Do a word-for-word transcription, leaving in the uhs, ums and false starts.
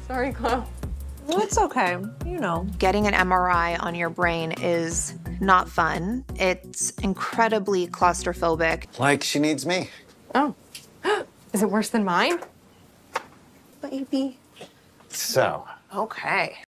Sorry, Khloe. It's okay, you know. Getting an M R I on your brain is not fun. It's incredibly claustrophobic. Like she needs me. Oh. Is it worse than mine? Baby. So. Okay.